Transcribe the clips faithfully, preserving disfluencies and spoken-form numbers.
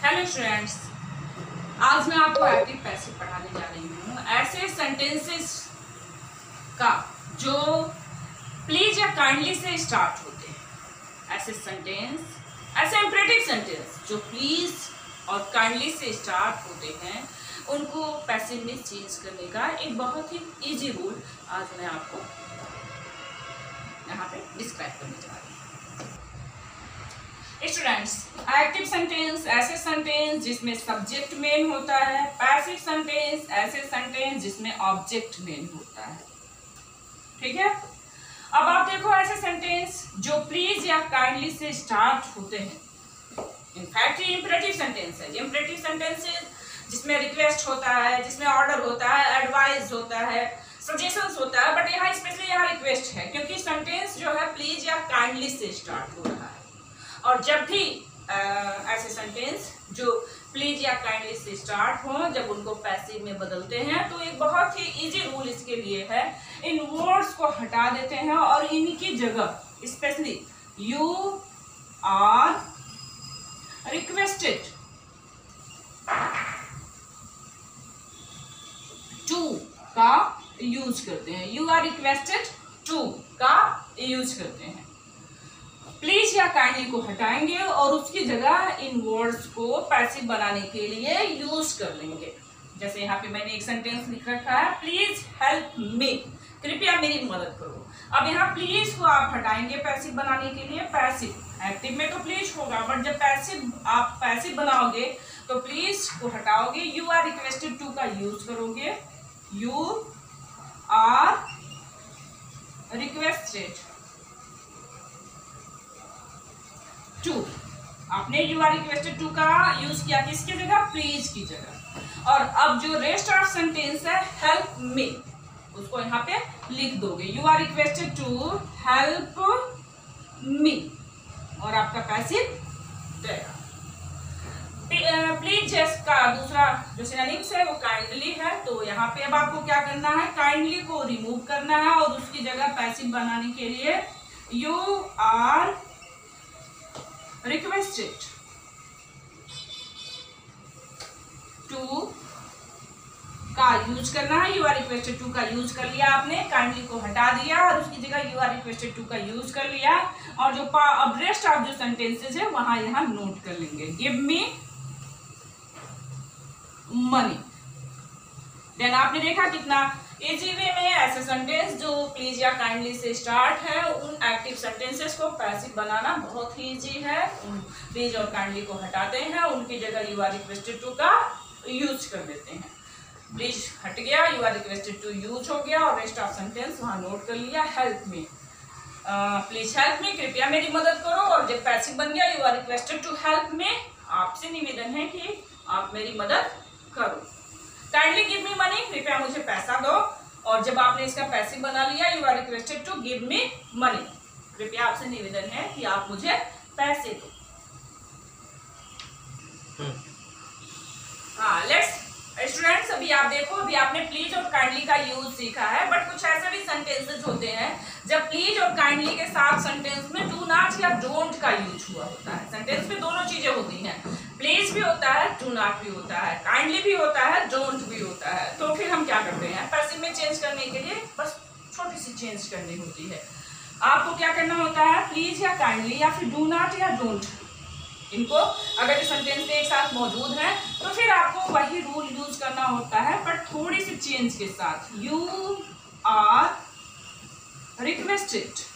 Hello students, आज मैं आपको एक्टिव पैसिव पढ़ाने जा रही हूँ। ऐसे सेंटेंसेस का जो प्लीज या काइंडली से स्टार्ट होते हैं। ऐसे सेंटेंस, ऐसे इंपरेटिव सेंटेंस जो प्लीज और काइंडली से स्टार्ट होते हैं, उनको पैसिव में चेंज करने का एक बहुत ही इजी रूल आज मैं आपको यहाँ पे डिस्क्राइब करने जा रही हूँ। स्टूडेंट्स, एक्टिव सेंटेंस ऐसे सेंटेंस जिसमें सब्जेक्ट मेन होता है। पैसिव सेंटेंस ऐसे सेंटेंस जिसमें ऑब्जेक्ट मेन होता है। ठीक है, अब आप देखो ऐसे सेंटेंस जो प्लीज या काइंडली से स्टार्ट होते हैं। इनफैक्ट ये इंपरेटिव सेंटेंस है। इंपरेटिव सेंटेंसेस जिसमें रिक्वेस्ट होता है, जिसमें ऑर्डर होता है, एडवाइस होता है, सजेशंस होता है, बट यहाँ स्पेशली यहाँ रिक्वेस्ट है क्योंकि सेंटेंस जो है प्लीज या काइंडली से स्टार्ट हो रहा है। और जब भी आ, ऐसे सेंटेंस जो प्लीज या काइंडली से स्टार्ट हो, जब उनको पैसिव में बदलते हैं तो एक बहुत ही इजी रूल इसके लिए है, इन वर्ड्स को हटा देते हैं और इनकी जगह specially you are requested to का यूज करते हैं। यू आर रिक्वेस्टेड टू का यूज करते हैं। प्लीज या काइंडली को हटाएंगे और उसकी जगह इन वर्ड्स को पैसिव बनाने के लिए यूज कर लेंगे। जैसे यहाँ पे मैंने एक सेंटेंस लिख रखा है, प्लीज हेल्प मी, कृपया मेरी मदद करो। अब यहाँ प्लीज को आप हटाएंगे पैसिव बनाने के लिए। पैसिव एक्टिव में तो प्लीज होगा, बट जब पैसिव आप पैसिव बनाओगे तो प्लीज को हटाओगे, यू आर रिक्वेस्टेड टू का यूज करोगे। यू आर रिक्वेस्टेड टू, आपने यू आर रिक्वेस्टेड टू का यूज किया किसकी जगह? प्लीज की जगह। और अब जो रेस्ट ऑफ सेंटेंस है हेल्प मी, उसको यहाँ पे लिख दोगे, you are requested to help me, और आपका पैसिव देगा। प्लीज का दूसरा जो सिनोनिम्स है वो काइंडली है, तो यहाँ पे अब आपको क्या करना है, काइंडली को रिमूव करना है और उसकी जगह पैसिव बनाने के लिए यू आर रिक्वेस्टेड टू का यूज करना है। यू आर रिक्वेस्टेड टू का यूज कर लिया आपने, काइंडली को हटा दिया और उसकी जगह यू आर रिक्वेस्टेड टू का यूज कर लिया। और जो अब रेस्ट ऑफ जो सेंटेंसेस है वहां यहां नोट कर लेंगे, गिव मी मनी। देन आपने देखा कितना इजी वे में ऐसे सेंटेंस जो प्लीज या काइंडली से स्टार्ट है, उन एक्टिव सेंटेंसेस को पैसिव बनाना बहुत ही इजी है। प्लीज और काइंडली को हटाते हैं, उनकी जगह यू आर रिक्वेस्टेड टू का यूज कर देते हैं। प्लीज हट गया, you are requested to use हो गया और रेस्ट ऑफ सेंटेंस वहां नोट कर लिया, help me, please help me, कृपया मेरी मदद करो। और जब पैसिव बन गया you are requested to help me, आपसे निवेदन है कि आप मेरी मदद करो। काइंडली गिव मी मनी, कृपया मुझे पैसा दो। और जब आपने इसका पैसिव बना लिया, you are requested to give me money, कृपया आपसे निवेदन है कि आप मुझे पैसे दो। हाँ, लेट्स स्टूडेंट्स, अभी आप देखो, अभी आपने प्लीज और काइंडली का यूज सीखा है, बट कुछ ऐसे भी सेंटेंसेस होते हैं जब प्लीज और काइंडली के साथ सेंटेंस में डू नॉट या डोंट का यूज हुआ होता है। सेंटेंस में दोनों चीजें होती हैं, प्लीज भी होता है, डू नॉट भी होता है, काइंडली भी होता है, डोंट भी होता है। तो फिर हम क्या करते हैं, पैसिव में चेंज करने के लिए बस छोटी सी चेंज करनी होती है। आपको क्या करना होता है, प्लीज या काइंडली या फिर डू नॉट या डोंट, इनको अगर सेंटेंस एक साथ मौजूद है तो फिर आपको वही रूल यूज करना होता है, पर थोड़ी सी चेंज के साथ। You are requested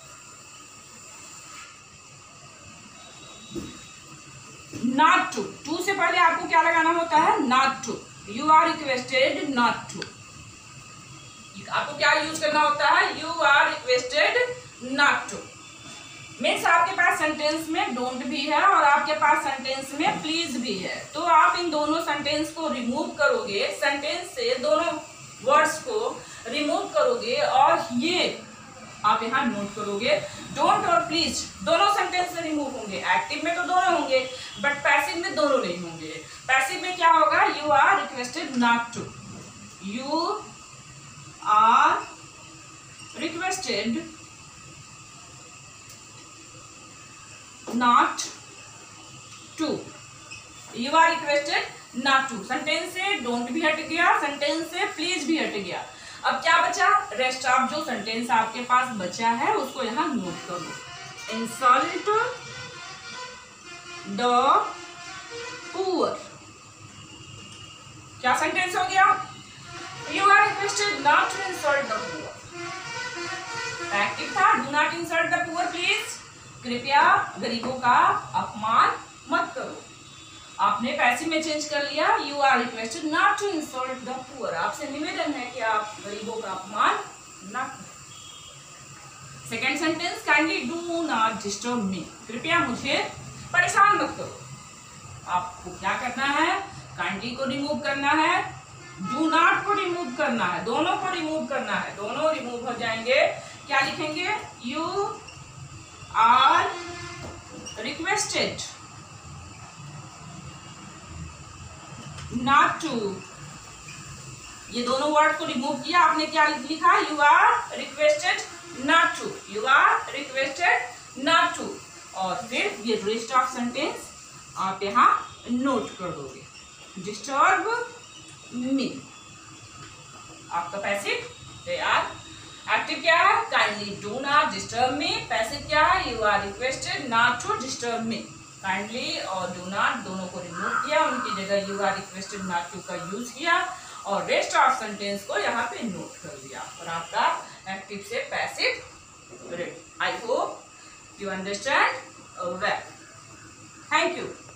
not to, to से पहले आपको क्या लगाना होता है, not to. You are requested not to, आपको क्या यूज करना होता है, you are requested not to. Means आपके पास सेंटेंस में डोंट भी है और आपके पास सेंटेंस में प्लीज भी है, तो आप इन दोनों सेंटेंस को रिमूव करोगे, सेंटेंस से दोनों वर्ड्स को रिमूव करोगे और ये आप यहाँ नोट करोगे, डोंट और प्लीज दोनों सेंटेंस से रिमूव होंगे। एक्टिव में तो दोनों होंगे, बट पैसिव में दोनों नहीं होंगे। पैसिव में क्या होगा, you are requested not to, you are requested not to, you are requested not to. Sentence से डोंट भी हट गया, सेंटेंस से प्लीज भी हट गया। अब क्या बचा, रेस्ट ऑफ जो सेंटेंस आपके पास बचा है उसको यहाँ नोट करो। इंसल्ट द पुअर, क्या सेंटेंस हो गया, you are requested not to insult the poor. Active था, do not insult the poor please, कृपया गरीबों का अपमान मत करो। आपने पैसिव में चेंज कर लिया, you are requested not to insult the poor, आपसे निवेदन है कि आप गरीबों का अपमान न करें। Second sentence, kindly do not disturb me, कृपया मुझे परेशान मत करो। आपको क्या करना है, काइंडली को रिमूव करना है, डू नॉट को रिमूव करना है, दोनों को रिमूव करना है, दोनों रिमूव हो जाएंगे। क्या लिखेंगे, you are requested not to, ये दोनों वर्ड को रिमूव किया, आपने क्या लिखा, you are requested not to, you are requested not to, और फिर ये रेस्ट ऑफ सेंटेंस आप यहाँ नोट कर दोगे। डिस्टर्ब मी, आपका पैसिव तैयार। एक्टिव क्या है, kindly do not disturb me, passive क्या है, you are requested not to disturb me. Kindly और डू नॉट दोनों को रिमूव किया, उनकी जगह you are requested not to का यूज किया और रेस्ट ऑफ सेंटेंस को यहाँ पे नोट कर दिया और आपका एक्टिव से passive ready. I hope you understand well, thank you.